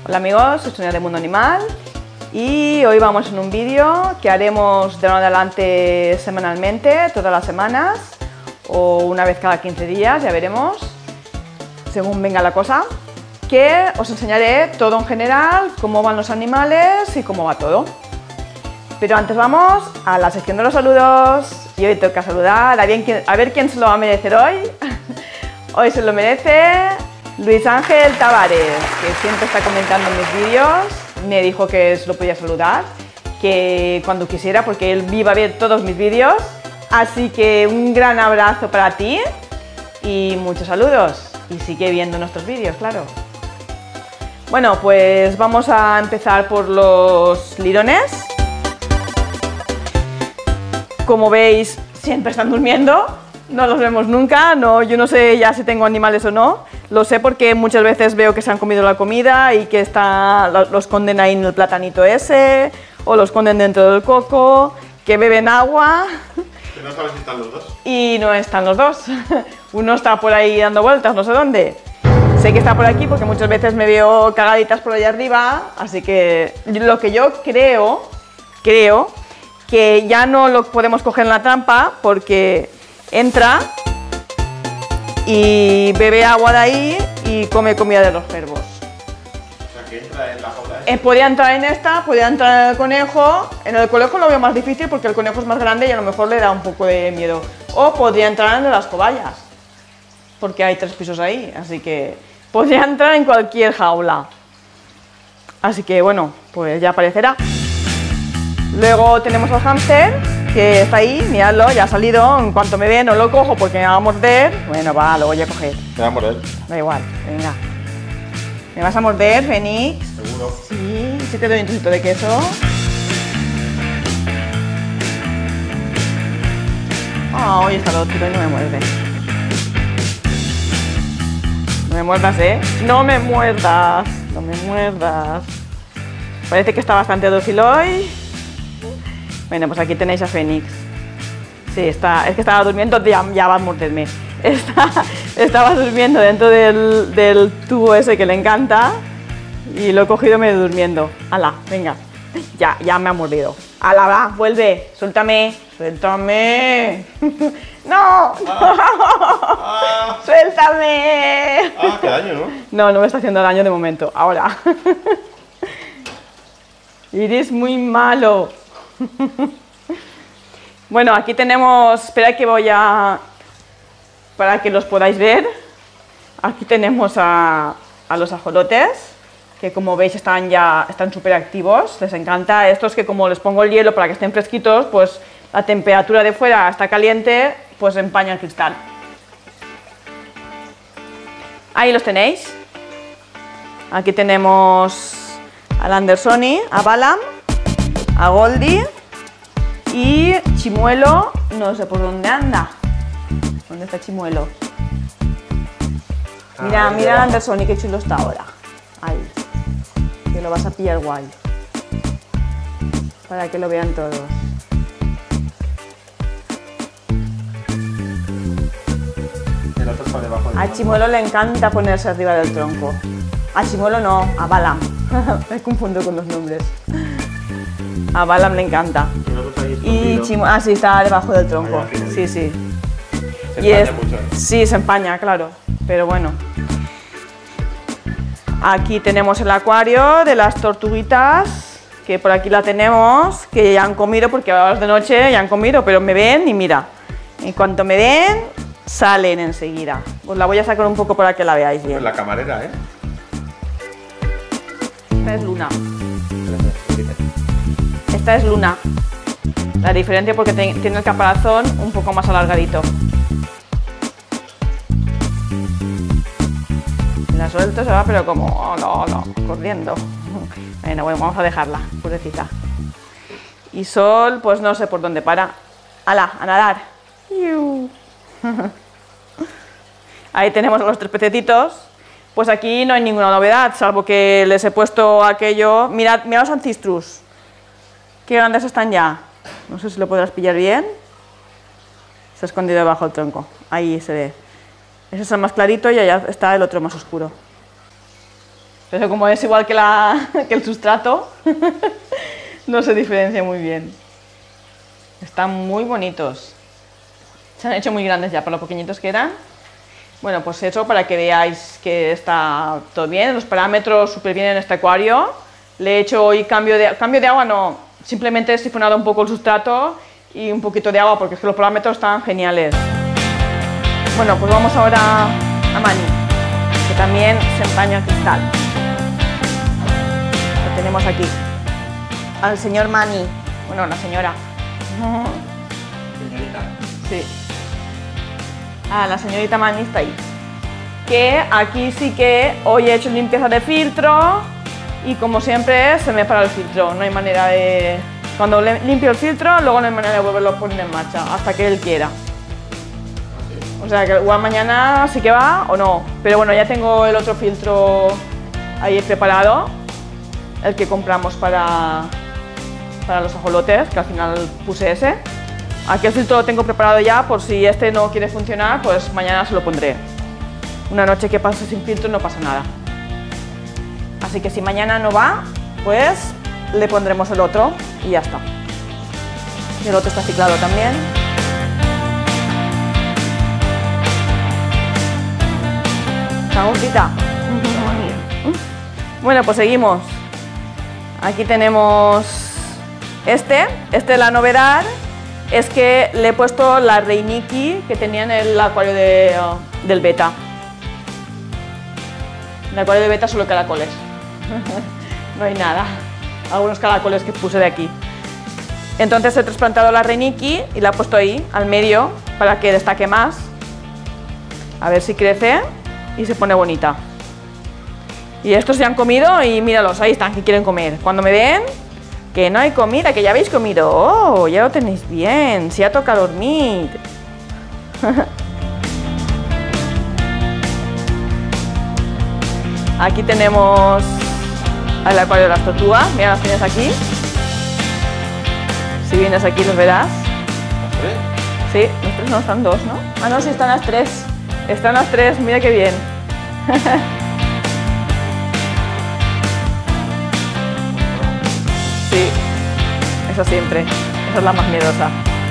Hola amigos, soy Sonia de Mundo Animal y hoy vamos en un vídeo que haremos de ahora en adelante semanalmente, todas las semanas o una vez cada 15 días, ya veremos, según venga la cosa, que os enseñaré todo en general, cómo van los animales y cómo va todo. Pero antes vamos a la sección de los saludos y hoy toca saludar a ver quién se lo va a merecer hoy. Hoy se lo merece Luis Ángel Tavares, que siempre está comentando en mis vídeos. Me dijo que se lo podía saludar, que cuando quisiera, porque él iba a ver todos mis vídeos. Así que un gran abrazo para ti y muchos saludos. Y sigue viendo nuestros vídeos, claro. Bueno, pues vamos a empezar por los lirones. Como veis, siempre están durmiendo. No los vemos nunca, yo no sé ya si tengo animales o no. Lo sé porque muchas veces veo que se han comido la comida y que los esconden ahí en el platanito ese, o los esconden dentro del coco, que beben agua. Que no sabes si están los dos. Y no están los dos. Uno está por ahí dando vueltas, no sé dónde. Sé que está por aquí porque muchas veces me veo cagaditas por allá arriba, así que lo que yo creo que ya no lo podemos coger en la trampa porque entra y bebe agua de ahí y come comida de los cervos. O sea, que entra en la jaula. Podría entrar en esta, podría entrar en el conejo. En el conejo lo veo más difícil porque el conejo es más grande y a lo mejor le da un poco de miedo. O podría entrar en las cobayas, porque hay 3 pisos ahí, así que podría entrar en cualquier jaula. Así que bueno, pues ya aparecerá. Luego tenemos al hámster, que está ahí, miradlo, ya ha salido. En cuanto me ve no lo cojo porque me va a morder. Bueno, va, lo voy a coger. Me va a morder. Da igual, venga. ¿Me vas a morder, Fénix? Seguro. Sí, sí te doy un trocito de queso. Ah, hoy está el otro y no me muerde. No me muerdas, ¿eh? No me muerdas, no me muerdas. Parece que está bastante dócil hoy. Bueno, pues aquí tenéis a Fénix. Sí, es que estaba durmiendo, ya va a morderme. Estaba durmiendo dentro del tubo ese que le encanta y lo he cogido medio durmiendo. ¡Hala! Venga, ya me ha mordido. ¡Hala, va! ¡Vuelve! ¡Suéltame! ¡Suéltame! ¡No! ¡Suéltame! Qué daño, ¿no? No me está haciendo daño de momento. Ahora. Eres muy malo. Bueno, aquí tenemos, espera que para que los podáis ver, aquí tenemos a los ajolotes, que como veis están súper activos, les encanta. Estos que como les pongo el hielo para que estén fresquitos, pues la temperatura de fuera está caliente, pues empaña el cristal. Ahí los tenéis. Aquí tenemos al Andersoni, a Balam, a Goldie y Chimuelo, no sé por dónde anda. ¿Dónde está Chimuelo? Mira al Andersoni, qué chulo está ahora. Ahí, que lo vas a pillar guay. Para que lo vean todos. El otro está debajo del A Chimuelo le encanta ponerse arriba del tronco. A Chimuelo no, a Balam. Me confundo con los nombres. A Balam le encanta. Y Chimuelo, sí, está debajo del tronco. Sí. Se empaña mucho. Sí, se empaña, claro. Pero bueno. Aquí tenemos el acuario de las tortuguitas, que por aquí la tenemos, que ya han comido, porque ahora es de noche, ya han comido, pero me ven y mira. En cuanto me ven, salen enseguida. Os la voy a sacar un poco para que la veáis bien. Pues la camarera, ¿eh? Esta es Luna. Esta es Luna. La diferencia porque tiene el caparazón un poco más alargadito. La suelto, se va, pero como corriendo. Bueno, vamos a dejarla, pobrecita. Y Sol, pues no sé por dónde para. ¡Hala, a nadar! Ahí tenemos a los 3 pececitos. Pues aquí no hay ninguna novedad, salvo que les he puesto aquello. Mirad los ancistrus. Qué grandes están ya. No sé si lo podrás pillar bien. Se ha escondido debajo del tronco. Ahí se ve. Ese es el más clarito y allá está el otro más oscuro. Pero como es igual que, que el sustrato, no se diferencia muy bien. Están muy bonitos. Se han hecho muy grandes ya, por lo pequeñitos que eran. Bueno, pues eso para que veáis que está todo bien, los parámetros súper bien en este acuario. Le he hecho hoy cambio de agua, no, simplemente he sifonado un poco el sustrato y un poquito de agua porque es que los parámetros están geniales. Bueno, pues vamos ahora a Mani, que también se empaña el cristal. Lo tenemos aquí, al señor Mani, bueno, la señora. Señorita. Sí. La señorita Mani está ahí. Que aquí sí que hoy he hecho limpieza de filtro y como siempre se me para el filtro. No hay manera de... Cuando limpio el filtro, luego no hay manera de volverlo a poner en marcha hasta que él quiera. O sea que igual mañana sí que va o no. Pero bueno, ya tengo el otro filtro ahí preparado. El que compramos para los ajolotes, que al final puse ese. Aquí el filtro lo tengo preparado ya, por si este no quiere funcionar, pues mañana se lo pondré. Una noche que pase sin filtro no pasa nada. Así que si mañana no va, pues le pondremos el otro y ya está. Y el otro está ciclado también. ¿Está gordita? Bueno, pues seguimos. Aquí tenemos este es la novedad. Es que le he puesto la Reiniki que tenía en el acuario del beta. En el acuario de beta solo caracoles. No hay nada. Algunos caracoles que puse de aquí. Entonces he trasplantado la Reiniki y la he puesto ahí, al medio, para que destaque más. A ver si crece y se pone bonita. Y estos ya han comido y míralos, ahí están, que quieren comer. Cuando me ven... Que no hay comida, que ya habéis comido. Oh, ya lo tenéis bien. Si ya toca dormir. Aquí tenemos el acuario de las tortugas. Mira, las tienes aquí. Si vienes aquí los verás. ¿Las tres? Sí, los tres no, están dos, ¿no? Ah, no, sí, están las tres. Están las tres, mira qué bien. Sí, esa siempre, esa es la más miedosa.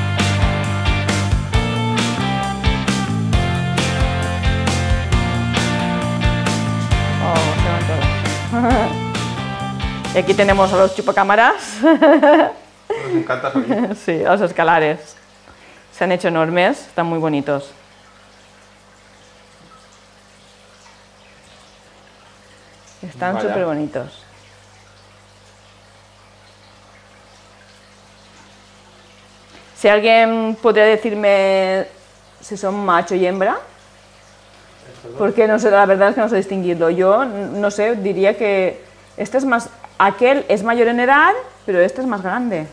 Oh, se van todas. Y aquí tenemos a los chupacámaras. Nos encanta salir. Sí, los escalares. Se han hecho enormes, están muy bonitos. Están súper bonitos. Si alguien podría decirme si son macho y hembra, porque no sé, la verdad es que no sé distinguirlo. Yo no sé, diría que este es más, aquel es mayor en edad, pero este es más grande.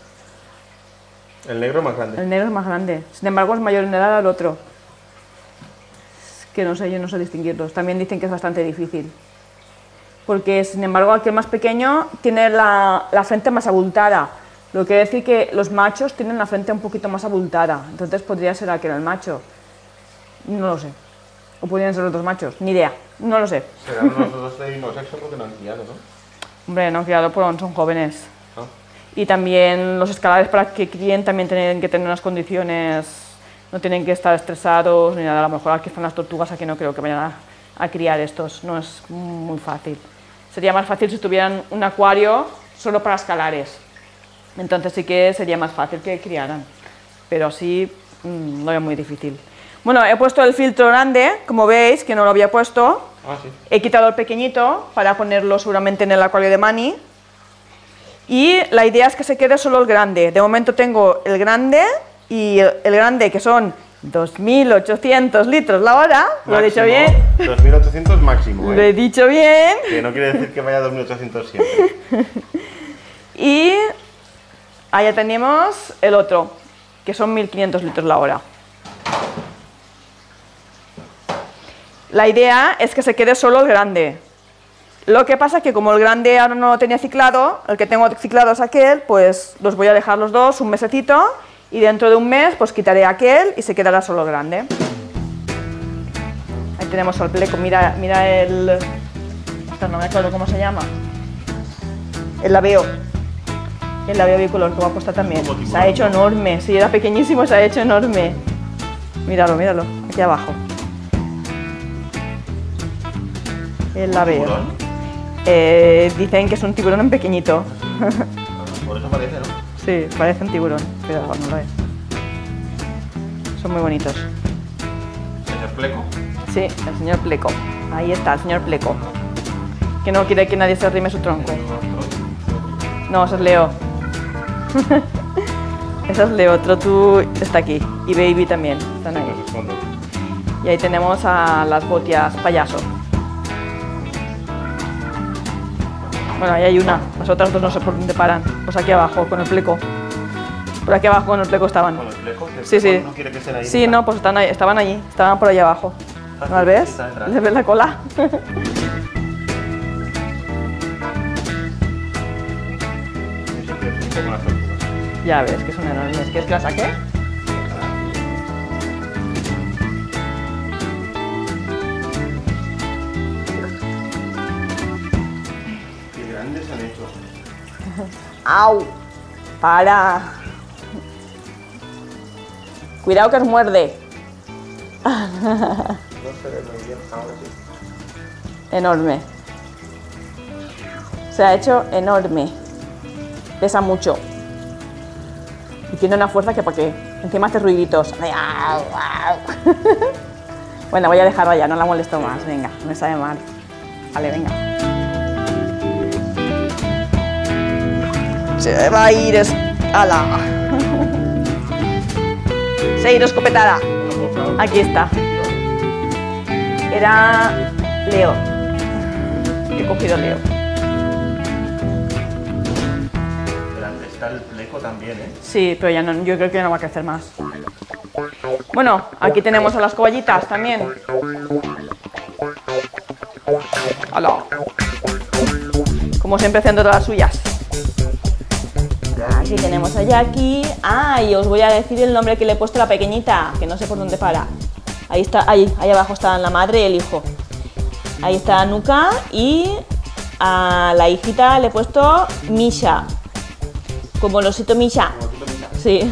El negro es más grande. El negro es más grande. Sin embargo, es mayor en edad al otro. Es que no sé, yo no sé distinguirlos. También dicen que es bastante difícil. Porque, sin embargo, aquel más pequeño tiene la frente más abultada. Lo que quiere decir que los machos tienen la frente un poquito más abultada. Entonces podría ser aquel el macho. No lo sé. O podrían ser los dos machos. Ni idea. No lo sé. Serán unos dos de mismo sexo porque no han criado, ¿no? Hombre, no han criado, pero son jóvenes. ¿No? Y también los escalares para que críen también tienen que tener unas condiciones, no tienen que estar estresados ni nada. A lo mejor aquí están las tortugas, aquí no creo que vayan a criar estos, no es muy fácil. Sería más fácil si tuvieran un acuario solo para escalares. Entonces sí que sería más fácil que criaran, pero así lo veo muy difícil. Bueno, he puesto el filtro grande, como veis, que no lo había puesto. Ah, sí. He quitado el pequeñito para ponerlo seguramente en el acuario de Mani. Y la idea es que se quede solo el grande. De momento tengo el grande y el grande que son 2.800 litros la hora. ¿Lo he dicho bien? 2.800 máximo, ¿eh? Lo he dicho bien. Que no quiere decir que vaya a 2.800 siempre. Y allá tenemos el otro, que son 1.500 litros la hora. La idea es que se quede solo el grande. Lo que pasa es que como el grande ahora no lo tenía ciclado, el que tengo ciclado es aquel, pues los voy a dejar los dos un mesecito y dentro de un mes pues quitaré aquel y se quedará solo el grande. Ahí tenemos al pleco, mira ostras, no me acuerdo cómo se llama. El labeo. El labeo bicolor, que guapo está también. Se ha hecho enorme, sí, era pequeñísimo, se ha hecho enorme. Míralo, míralo, aquí abajo. El labeo. Dicen que es un tiburón pequeñito. Por eso parece, ¿no? Sí, parece un tiburón, pero no lo es. Son muy bonitos. ¿Señor Pleco? Sí, el señor Pleco. Ahí está, el señor Pleco. Que no quiere que nadie se arrime su tronco. No, ese es Leo. Esa es Leo, Trotu está aquí. Y Baby también, están ahí. Y ahí tenemos a las botias payaso. Bueno, ahí hay una. Las otras dos no sé por dónde paran. Pues aquí abajo, con el Pleco. Por aquí abajo con el Pleco estaban. ¿Con el Pleco? Sí, sí. No quiere que estén ahí. Sí, no, pues están ahí, estaban allí. Estaban por ahí abajo. ¿No las ves? ¿Les ves la cola? Ya ves que son enormes. ¿Quieres que la saque? Qué grandes han hecho. ¡Au! ¡Para! Cuidado que os muerde. No se ve muy bien, ahora sí. Enorme. Se ha hecho enorme. Pesa mucho. Y tiene una fuerza que para qué. Encima hace ruiditos. Bueno, voy a dejarla ya, no la molesto más. Venga, me sabe mal. Vale, venga. Se va a ir ala. Se ha ido escopetada. Aquí está. Era Leo. He cogido Leo. Delante está el Pleco también, ¿eh? Sí, pero ya no, yo creo que no va a crecer más. Bueno, aquí tenemos a las coballitas también. Hola. Como siempre haciendo todas las suyas. Aquí tenemos a Jackie. Ah, y os voy a decir el nombre que le he puesto a la pequeñita, que no sé por dónde para. Ahí está, ahí abajo están la madre y el hijo. Ahí está Nuka y a la hijita le he puesto Misha. Como el osito Misha. Sí.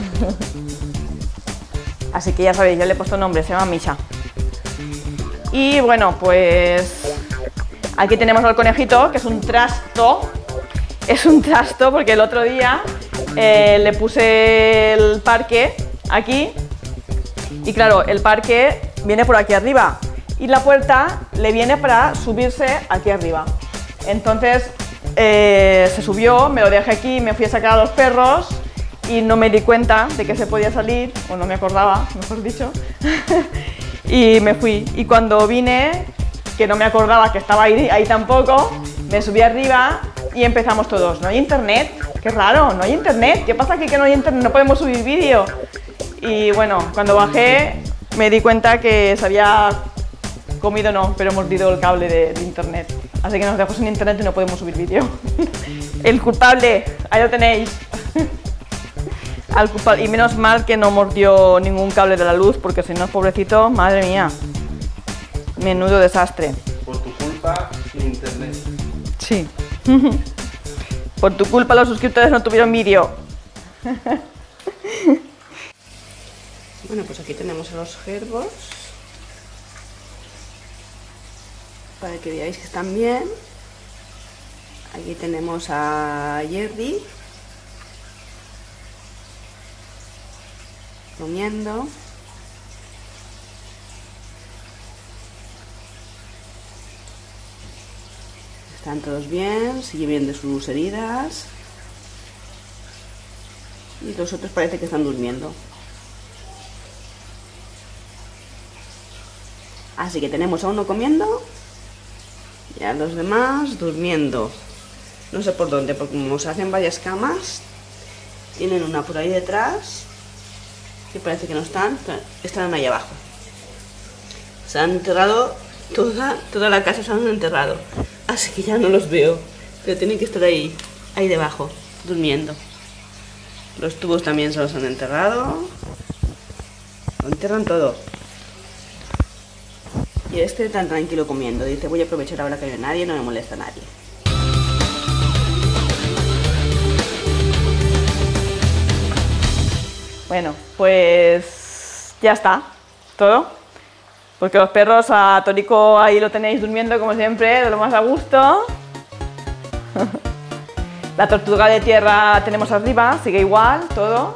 Así que ya sabéis, yo le he puesto nombre, se llama Misha. Y bueno, pues aquí tenemos al conejito, que es un trasto. Es un trasto porque el otro día le puse el parque aquí. Y claro, el parque viene por aquí arriba. Y la puerta le viene para subirse aquí arriba. Entonces se subió, me lo dejé aquí, me fui a sacar a los perros. Y no me di cuenta de que se podía salir, o no me acordaba, mejor dicho, y me fui. Y cuando vine, que no me acordaba que estaba ahí tampoco, me subí arriba y empezamos todos. ¿No hay internet? ¡Qué raro! ¿No hay internet? ¿Qué pasa aquí que no hay internet? No podemos subir vídeo. Y bueno, cuando bajé me di cuenta que se había comido, no, pero mordido el cable de internet. Así que nos dejó sin internet y no podemos subir vídeo. El culpable, ahí lo tenéis. Al culpable. Y menos mal que no mordió ningún cable de la luz, porque si no, pobrecito, madre mía. Menudo desastre. Por tu culpa, sin internet. Sí. Por tu culpa los suscriptores no tuvieron vídeo. Bueno, pues aquí tenemos a los gerbos. Para que veáis que están bien. Aquí tenemos a Jerry. Comiendo. Están todos bien, sigue bien de sus heridas. Y los otros parece que están durmiendo. Así que tenemos a uno comiendo y a los demás durmiendo. No sé por dónde, porque como se hacen varias camas, tienen una por ahí detrás. Que parece que no están, están ahí abajo. Se han enterrado, toda la casa se han enterrado. Así que ya no los veo. Pero tienen que estar ahí debajo, durmiendo. Los tubos también se los han enterrado. Lo enterran todo. Y este tan tranquilo comiendo. Dice, voy a aprovechar ahora que no hay nadie, no me molesta a nadie. Bueno, pues ya está, todo. Porque los perros, a Torico ahí lo tenéis durmiendo como siempre, de lo más a gusto. La tortuga de tierra tenemos arriba, sigue igual, todo.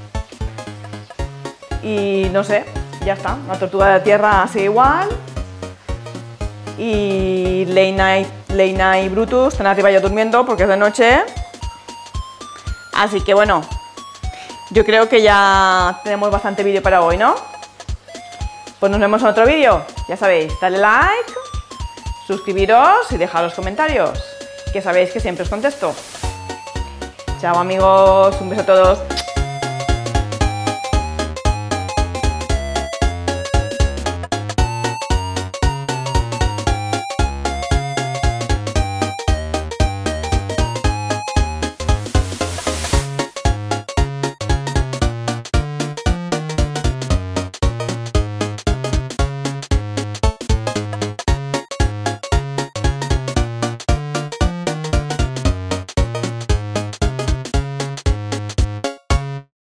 Y no sé, ya está, la tortuga de tierra sigue igual. Y Leina y Brutus están arriba ya durmiendo porque es de noche. Así que bueno, yo creo que ya tenemos bastante vídeo para hoy, ¿no? Pues nos vemos en otro vídeo. Ya sabéis, dale like, suscribiros y dejad los comentarios, que sabéis que siempre os contesto. Chao amigos, un beso a todos.